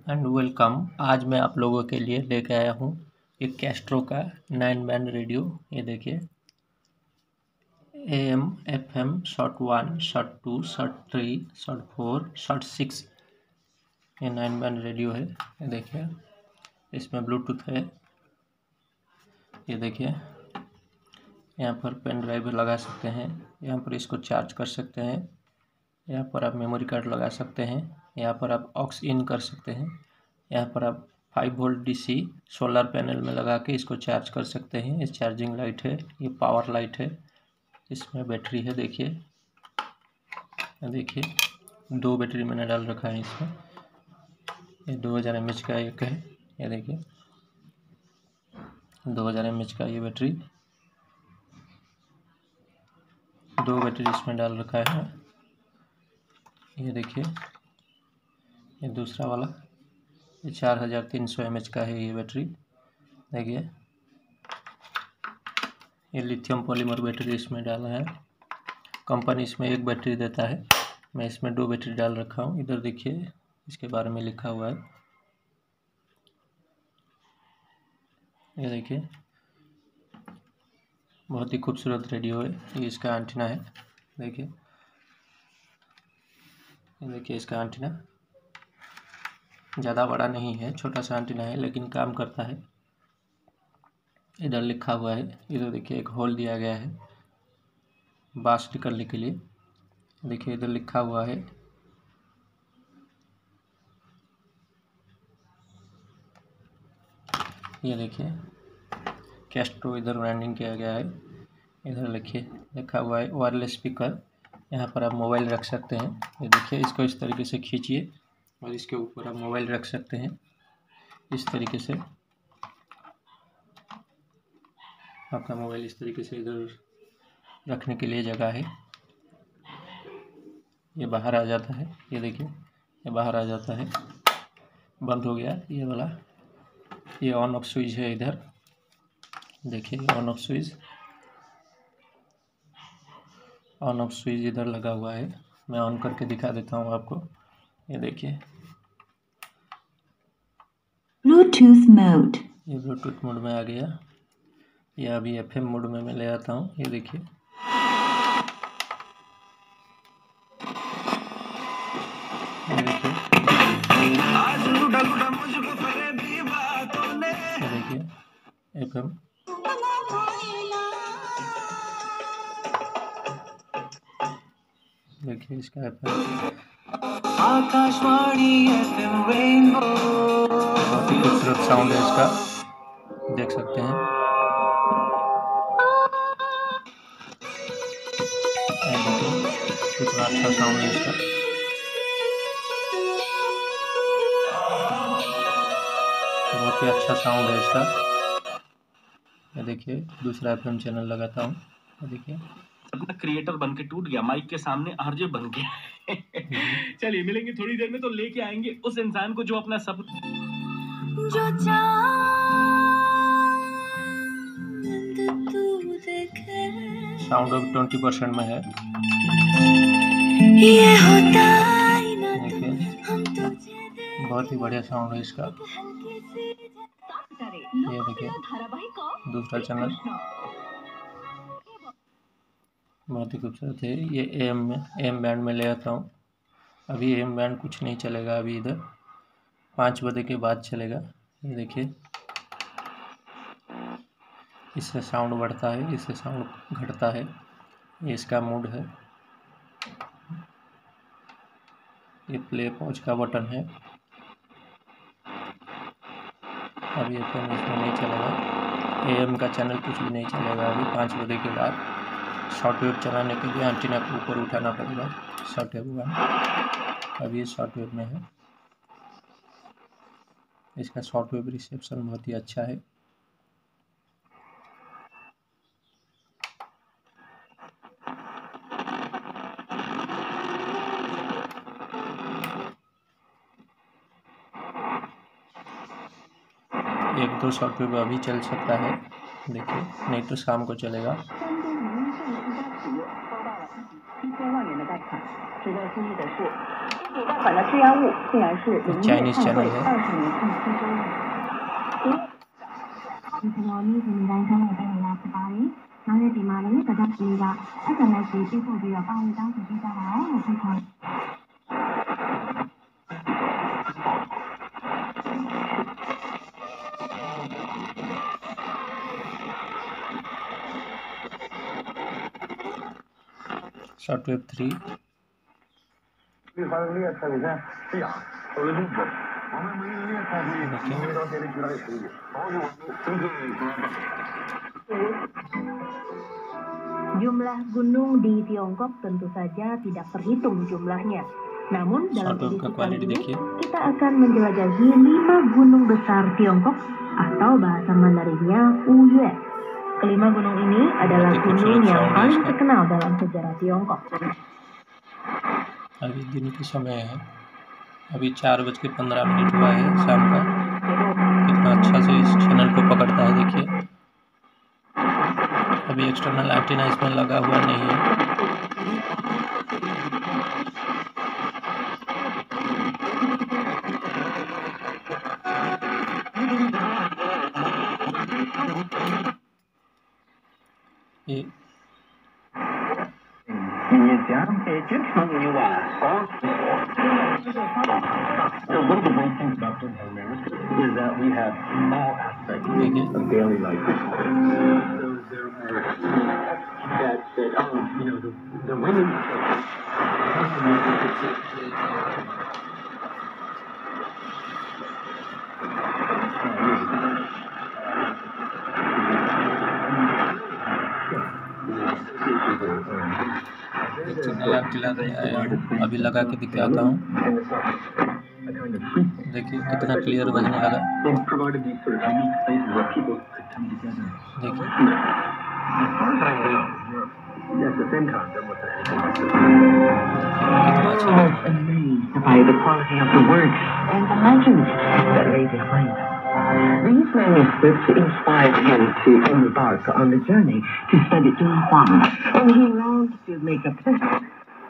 And welcome. आज मैं आप लोगों के लिए लेके आया हूँ एक कैस्ट्रो का 9 बैंड रेडियो। ये देखिए, AM FM short 1 short 2 short 3 short 4 short 6 ये 9 बैंड रेडियो है। ये देखिए, इसमें ब्लूटूथ है। ये देखिए, यहाँ पर पेन ड्राइव लगा सकते हैं, यहाँ पर इसको चार्ज कर सकते हैं, यहाँ पर आप मेमोरी कार्ड लगा सकते हैं, यहाँ पर आप ऑक्स इन कर सकते हैं, यहाँ पर आप 5 वोल्ट DC सोलर पैनल में लगा के इसको चार्ज कर सकते हैं। ये चार्जिंग लाइट है, ये पावर लाइट है, इसमें बैटरी है। देखिए, देखिए 2 बैटरी मैंने डाल रखा है इसमें। ये 2000 mAh का एक है। ये देखिए 2000 mAh का ये बैटरी, 2 बैटरी इसमें डाल रखा है। ये देखिए, ये दूसरा वाला, ये 4300 mAh का है ये बैटरी। देखिए, ये लिथियम पॉलीमर बैटरी इसमें डाला है। कंपनी इसमें एक बैटरी देता है, मैं इसमें 2 बैटरी डाल रखा हूँ। इधर देखिए, इसके बारे में लिखा हुआ है। ये देखिए, बहुत ही खूबसूरत रेडियो है। ये इसका एंटीना है। देखिए, ये देखिए इसका एंटीना ज़्यादा बड़ा नहीं है, छोटा सा एंटीना है, लेकिन काम करता है। इधर लिखा हुआ है। इधर देखिए, एक होल दिया गया है बास निकलने के लिए। देखिए, इधर लिखा हुआ है। ये देखिए, कैस्ट्रो इधर ब्रांडिंग किया गया है। इधर लिखा हुआ है वायरलेस स्पीकर। यहाँ पर आप मोबाइल रख सकते हैं। ये देखिए, इसको इस तरीके से खींचिए और इसके ऊपर आप मोबाइल रख सकते हैं। इस तरीके से आपका मोबाइल इस तरीके से इधर रखने के लिए जगह है। ये बाहर आ जाता है। ये देखिए, ये बाहर आ जाता है, बंद हो गया ये वाला। ये ऑन ऑफ स्विच है इधर। देखिए, on off switch, on off switch इधर लगा हुआ है। मैं ऑन करके दिखा देता हूँ आपको। ये देखिए, ब्लूटूथ मोड, ये ब्लूटूथ मोड में आ गया। ये अभी FM मोड में मैं ले आता हूँ। ये देखिए, ये देखिए, ये देखिए FM। देखिए इसका FM, आकाशवाणी FM रेनबो। बहुत ही खूबसूरत साउंड है इसका, देख सकते हैं। ये देखिए, कितना अच्छा साउंड है इसका। बहुत ही अच्छा साउंड है इसका। ये देखिए, दूसरा FM चैनल लगाता हूँ। ये देखिए, अपना क्रिएटर बन के टूट गया, माइक के सामने आरजे बन गया। चलिए मिलेंगे थोड़ी देर में, तो लेके आएंगे उस इंसान को जो अपना सब जो साउंड अब 20% में है। ये होता ही ना, देखिए, बहुत ही बढ़िया साउंड है इसका। ये देखिए, दूसरा चैनल बहुत ही खूबसूरत है। ये AM बैंड में ले आता हूँ। अभी AM बैंड कुछ नहीं चलेगा, अभी इधर 5 बजे के बाद चलेगा। ये देखिए, इससे साउंड बढ़ता है, इससे साउंड घटता है। ये इसका मोड है। ये प्ले पॉज का बटन है। अभी FM इसमें नहीं चलेगा। AM का चैनल कुछ भी नहीं चलेगा अभी 5 बजे के बाद। शॉर्टवेव चलाने के लिए एंटीना को ऊपर उठाना पड़ेगा। शॉर्टवेव अभी शॉर्टवेव में है। इसका शॉर्टवेव रिसेप्शन बहुत ही अच्छा है। एक दो शॉर्टवेव अभी चल सकता है, देखिए, नहीं तो शाम को चलेगा। 款的治疗物竟然是林业 चाइनीज 碳汇 चैनल है। 20年近期周日。Ini sebenarnya adalah sekali. Nanti di malam sedang juga akan lagi itu dia panjang kita tahu bukan. Shortwave 3 绿化的猎菜，你看这样都是绿的。我们没有猎菜可以没到这里去哪里收去？所以我们真是 Jumlah gunung di Tiongkok tentu saja tidak terhitung jumlahnya. Namun dalam shortwave का edisi kali quality ini देखिए। kita akan menjelajahi 5 gunung besar Tiongkok atau bahasa Mandarinnya Wuyue. Kelima gunung ini adalah Berarti gunung खूबसूरत yang sound है paling इसका। terkenal dalam sejarah Tiongkok. अभी दिन के समय है, अभी 4:15 हुआ है शाम का। कितना अच्छा से इस चैनल को पकड़ता है देखिए। अभी एक्सटर्नल एंटीना इसमें लगा हुआ नहीं है। ये So one of the great things about Doom is that we have all aspects देखिए of daily life. So there are that said, oh, you know, the women. External antenna आया हूँ, अभी लगा के दिखाता हूँ। देखिए कितना क्लियर बजने लगा। देखिए कितना अच्छा लग रहा है। By the quality of the words and the legends that lay behind them. These manuscripts inspired him to embark on the journey to study Dunhuang, and he longed to make a picture.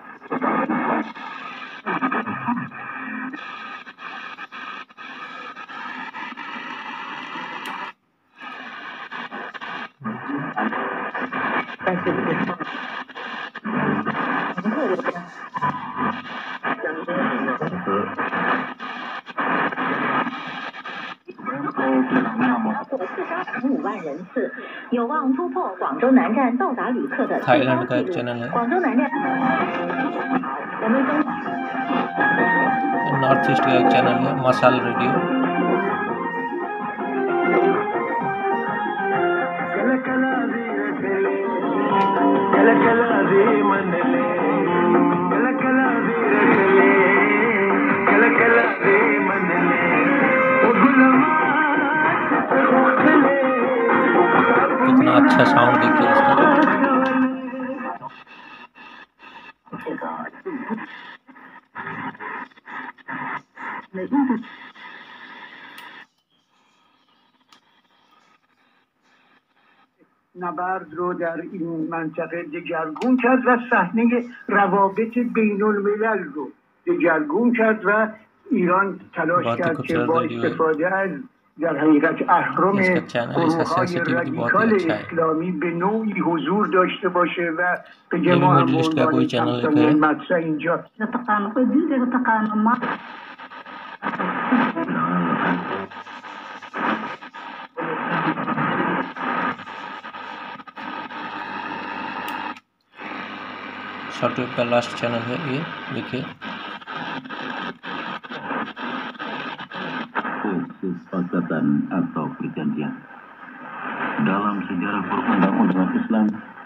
Thailand का एक channel है। North east का एक channel है मसाल radio. कितना अच्छा sound देखिए इसका। نبرد رو در این منطقه دگرگون کرد و صحنه روابط بین الملل رو دگرگون کرد و ایران تلاش کرد که با استفاده از در حقیقت اهرم گروه‌های رادیکال اسلامی به نوعی حضور داشته باشه و به ما هم عنوان مطرح اینجا शॉर्टवेव का लास्ट चैनल है ये देखिए। Kesepakatan atau perjanjian dalam sejarah perundang-undangan Islam.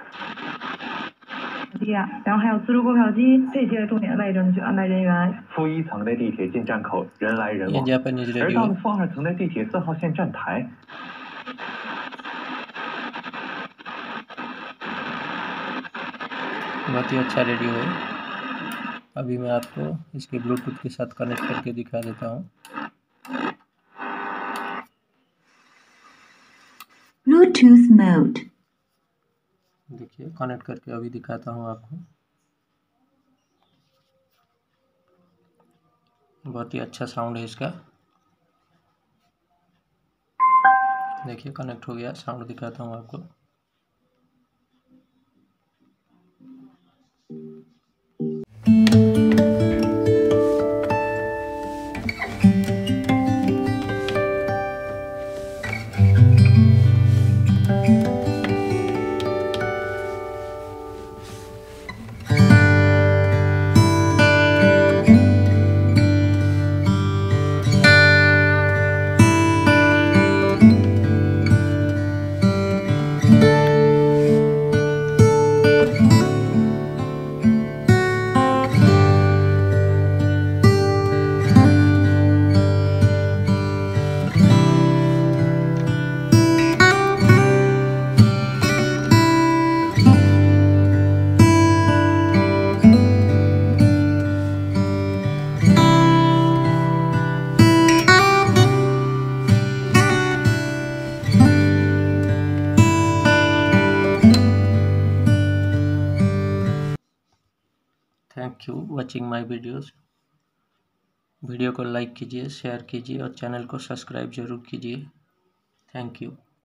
然后还有自助购票机这些重点位置去安排人员。 负一层的地铁进站口人来人往，而到了负二层的地铁4号线站台。 बहुत ही अच्छा रेडियो है। अभी मैं आपको इसके ब्लूटूथ के साथ कनेक्ट करके दिखा देता हूँ। Bluetooth mode. देखिए कनेक्ट करके अभी दिखाता हूँ आपको। बहुत ही अच्छा साउंड है इसका। देखिए कनेक्ट हो गया, साउंड दिखाता हूँ आपको। Thank you watching my videos. Video को लाइक कीजिए, शेयर कीजिए और चैनल को सब्सक्राइब जरूर कीजिए। Thank you.